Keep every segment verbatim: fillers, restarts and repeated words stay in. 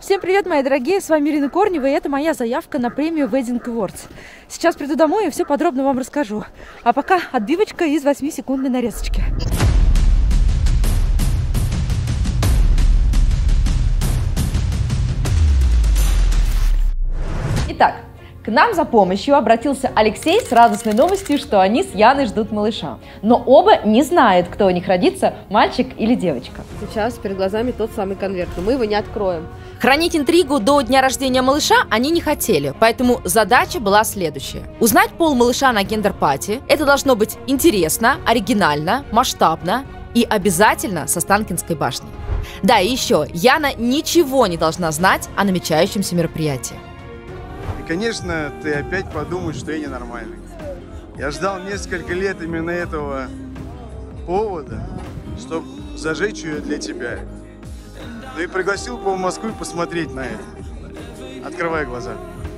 Всем привет, мои дорогие, с вами Ирина Корнева, и это моя заявка на премию Wedding Awards. Сейчас приду домой и все подробно вам расскажу. А пока отбивочка из восьмисекундной нарезочки. Итак, к нам за помощью обратился Алексей с радостной новостью, что они с Яной ждут малыша. Но оба не знают, кто у них родится, мальчик или девочка. Сейчас перед глазами тот самый конверт, но мы его не откроем. Хранить интригу до дня рождения малыша они не хотели, поэтому задача была следующая. Узнать пол малыша на гендер-пати. Это должно быть интересно, оригинально, масштабно и обязательно с Останкинской башни. Да, и еще, Яна ничего не должна знать о намечающемся мероприятии. И, конечно, ты опять подумаешь, что я ненормальный. Я ждал несколько лет именно этого повода, чтобы зажечь ее для тебя. Ну и пригласил по Москву посмотреть на это. Открывай глаза.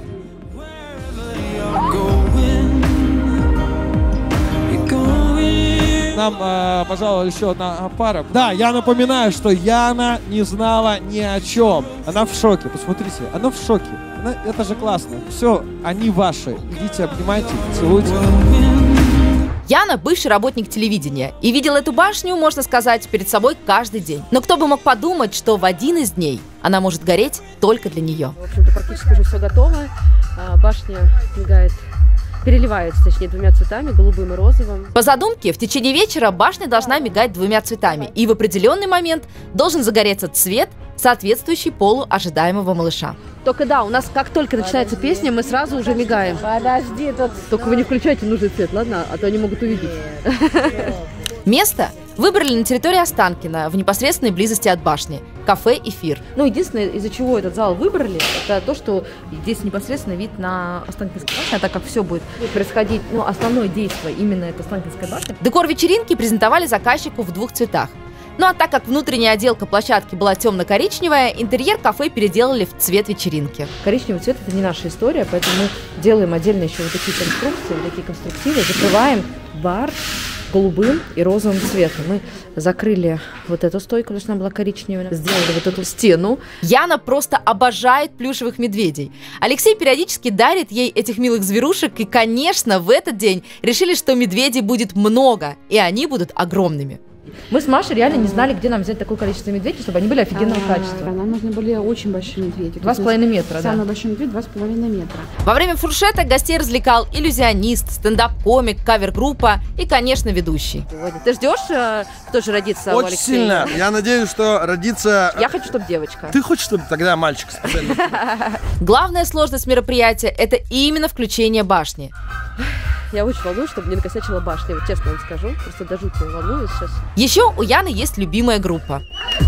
Нам, э, пожалуй, еще одна пара. Да, я напоминаю, что Яна не знала ни о чем. Она в шоке. Посмотрите, она в шоке. Она, это же классно. Все, они ваши. Идите, обнимайте, целуйте. Яна – бывший работник телевидения и видел эту башню, можно сказать, перед собой каждый день. Но кто бы мог подумать, что в один из дней она может гореть только для нее. В общем-то, практически уже все готово. Башня мигает, переливается, точнее, двумя цветами, голубым и розовым. По задумке, в течение вечера башня должна мигать двумя цветами, и в определенный момент должен загореться цвет, соответствующий полу ожидаемого малыша. Только да, у нас как только начинается песня, мы сразу уже мигаем. Подожди, тут... Только вы не включайте нужный цвет, ладно? А то они могут увидеть. Место выбрали на территории Останкино, в непосредственной близости от башни. Кафе «Эфир». Ну, единственное, из-за чего этот зал выбрали, это то, что здесь непосредственно вид на Останкинскую башню, а так как все будет происходить, ну, основное действие именно это Останкинская башня. Декор вечеринки презентовали заказчику в двух цветах. Ну а так как внутренняя отделка площадки была темно-коричневая, интерьер кафе переделали в цвет вечеринки. Коричневый цвет – это не наша история, поэтому мы делаем отдельно еще вот такие конструкции, вот такие конструктивы, закрываем бар голубым и розовым цветом. Мы закрыли вот эту стойку, потому что она была коричневая, сделали вот эту стену. Яна просто обожает плюшевых медведей. Алексей периодически дарит ей этих милых зверушек, и, конечно, в этот день решили, что медведей будет много, и они будут огромными. Мы с Машей реально не знали, где нам взять такое количество медведей, чтобы они были офигенного а, качества. Нам нужны были очень большие медведи. Два с половиной метра, Самый да. большой медведь два с половиной метра. Во время фуршета гостей развлекал иллюзионист, стендап-комик, кавер-группа и, конечно, ведущий. Ты ждешь, кто же родится у Очень Алексея? сильно. Я надеюсь, что родится... Я хочу, чтобы девочка. Ты хочешь, чтобы тогда мальчик специально? Главная сложность мероприятия – это именно включение башни. Я очень волнуюсь, чтобы не накосячила башня, вот честно вам скажу. Просто до жути волнуюсь сейчас. Еще у Яны есть любимая группа.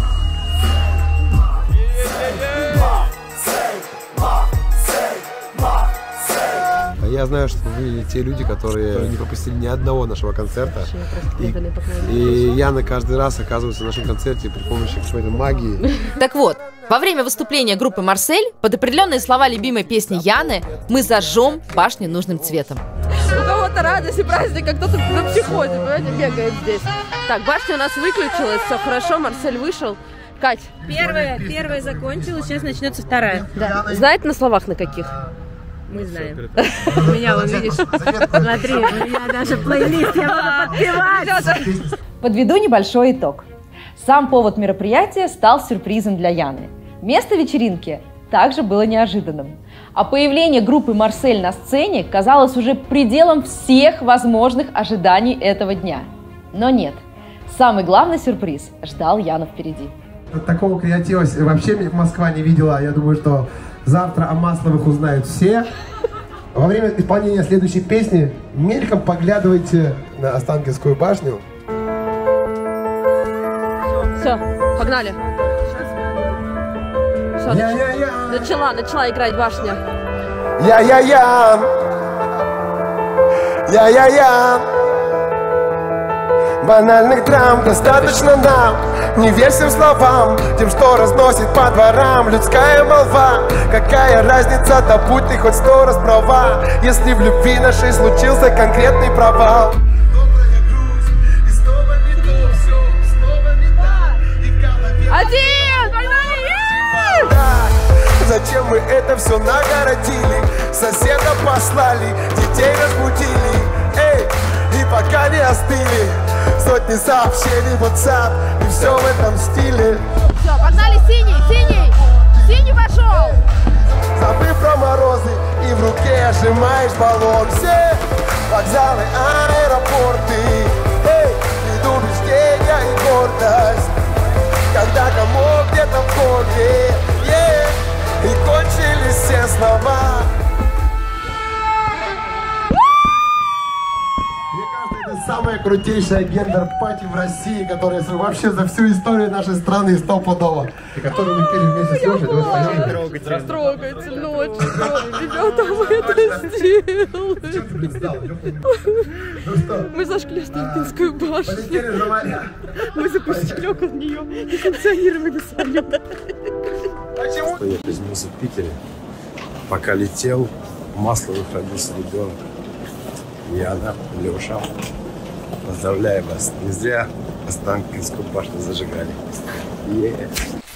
Я знаю, что вы те люди, которые не пропустили ни одного нашего концерта. И, и Яна каждый раз оказывается на нашем концерте при помощи какой-то магии. Так вот, во время выступления группы «Марсель» под определенные слова любимой песни Яны мы зажжем башню нужным цветом. У кого-то радость и праздник, а кто-то на психозе, понимаете, бегает здесь. Так, башня у нас выключилась, все хорошо, Марсель вышел. Кать. Первая, первая закончилась, сейчас начнется вторая. Да. Знаете на словах на каких? Мы знаем. У меня, вон, видишь, смотри, у меня даже плейлист, я буду подпевать. Подведу небольшой итог. Сам повод мероприятия стал сюрпризом для Яны. Место вечеринки также было неожиданным. А появление группы «Марсель» на сцене казалось уже пределом всех возможных ожиданий этого дня. Но нет. Самый главный сюрприз ждал Яну впереди. Вот такого креатива вообще Москва не видела. Я думаю, что завтра о Масловых узнают все. Во время исполнения следующей песни мельком поглядывайте на Останкинскую башню. Все, погнали. Все, нач... начала, начала играть башня. Я-я-я! Я-я-я! Банальных драм достаточно нам. Не верь всем словам, тем, что разносит по дворам людская молва. Какая разница, да будь ты хоть сто раз права, если в любви нашей случился конкретный провал. Один! Погнали! все нагородили, соседа послали, детей разбудили. Эй, и пока не остыли сотни сообщений в WhatsApp, и все в этом стиле. Все, погнали, синий, синий, синий пошел. Забыв про морозы, и в руке сжимаешь баллон. Все вокзалы, аэропорты, эй, предубеждения и гордость. Когда комок где-то в горле, yeah, и кончились все слова. Мне кажется, это самая крутейшая гендер-пати в России, которая вообще за всю историю нашей страны стопудово. И которую мы пели вместе с Лешей. Трогательно. Трогательно, очень трогательно. Ребята, вы это сделали. Мы зажгли Останкинскую башню. Мы запустили около нее несанкционированный салют. Я приземлился в Питере. Пока летел, в Масловых родился ребенок. И она, Леша, поздравляю вас. Не зря Останкинскую башню зажигали. Yeah.